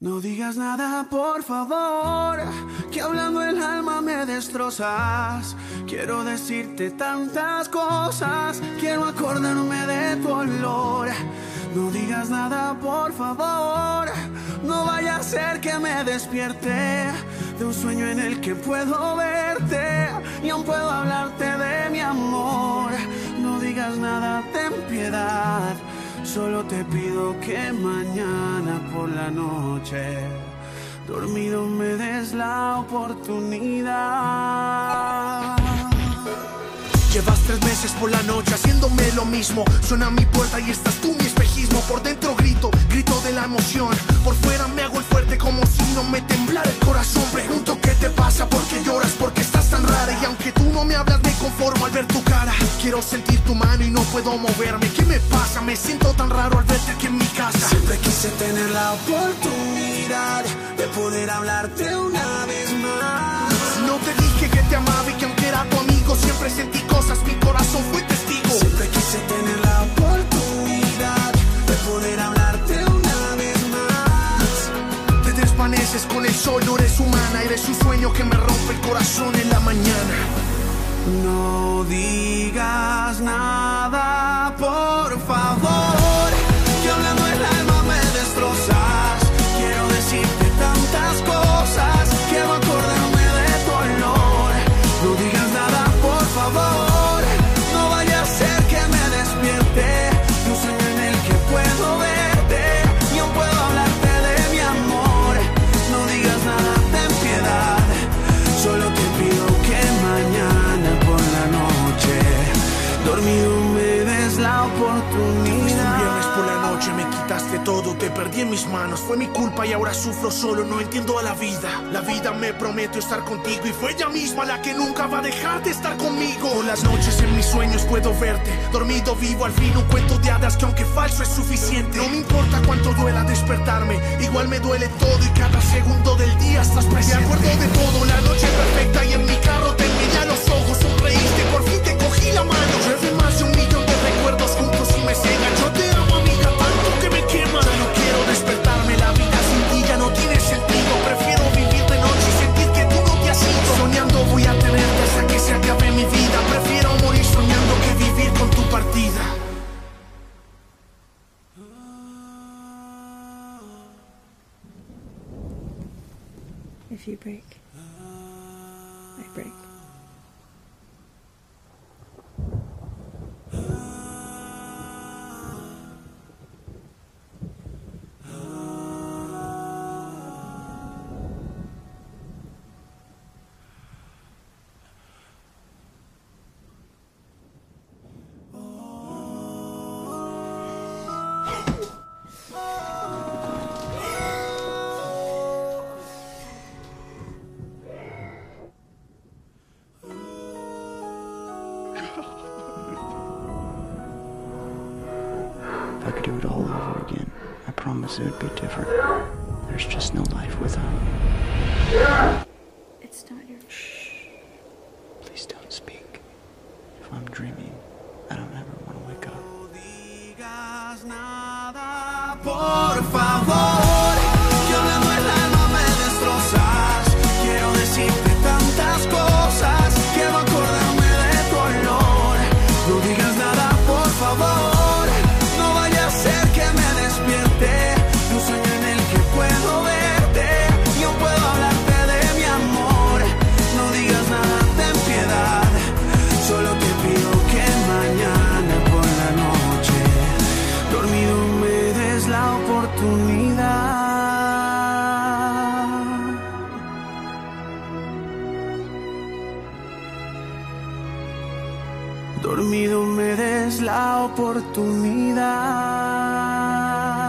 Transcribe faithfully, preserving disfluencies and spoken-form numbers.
No digas nada, por favor, que hablando el alma me destrozas. Quiero decirte tantas cosas, quiero acordarme de tu olor. No digas nada, por favor, no vaya a ser que me despierte de un sueño en el que puedo verte y aún puedo hablarte de mi amor. No digas nada, ten piedad. Solo te pido que mañana por la noche, dormido, me des la oportunidad. Llevas tres meses por la noche haciéndome lo mismo. Suena a mi puerta y estás tú, mi espejismo. Por dentro grito, grito de la emoción. Por fuera me hago el fuerte como si no me temblara el corazón. Pregunto qué te pasa, por qué lloras, por qué estás tan rara. Y aunque tú no me hablas me conformo al ver tu cara. Quiero sentir tu mano y no puedo moverme. ¿Qué me pasa? Me siento tan raro al verte aquí en mi casa. Siempre quise tener la oportunidad de poder hablarte una vez más. No te dije que te amaba y que aunque era tu amigo siempre sentí cosas, mi corazón fue testigo. Siempre quise tener la oportunidad de poder hablarte una vez más. Te desvaneces con el sol, no eres humana, eres un sueño que me rompe el corazón en la mañana. No digas nada, por favor, que hablando el alma me destrozas. Quiero decirte tantas cosas, quiero acordarme de tu olor. No digas nada, por favor, no vaya a ser que me despierte de un sueño en el que puedo verte y aún puedo hablarte de mi amor. No digas nada, ten piedad. Solo te pido que mañana por la noche, dormido, me des la oportunidad. Este viernes por la noche me quitaste todo, te perdí en mis manos. Fue mi culpa y ahora sufro solo, no entiendo a la vida. La vida me prometió estar contigo y fue ella misma la que nunca va a dejar de estar conmigo. Por las noches en mis sueños puedo verte, dormido vivo al fin, un cuento de hadas que aunque falso es suficiente. No me importa cuánto duela despertarme, igual me duele todo y cada segundo del día estás presente. Me acuerdo de todo, la noche perfecta y en mi carro te miré a los ojos, sonreíste, por fin te cogí la mano. Llevé más de un millón de recuerdos juntos y me cegan. Yo te amo, amiga, tanto que me quema. Ya no quiero despertarme, la vida sin ti ya no tiene sentido. Prefiero vivir de noche y sentir que tú no te has ido. Soñando voy a tenerte hasta que se acabe mi vida. Prefiero morir soñando que vivir con tu partida. If you break, I break. If I could do it all over again, I promise it would be different. There's just no life without you. It's not your... Shh. Please don't speak. If I'm dreaming, I don't ever want to wake up. No digas nada, por favor, que hablando el alma me destrozas. Quiero decirte tantas cosas, quiero acordarme de tu olor. No digas nada, por favor, no vaya a ser que me despierte de un sueño en el que puedo verte y aún puedo hablarte de mi amor. No digas nada, ten piedad. Solo te pido que mañana por la noche, dormido, me des la oportunidad. Dormido, me des la oportunidad.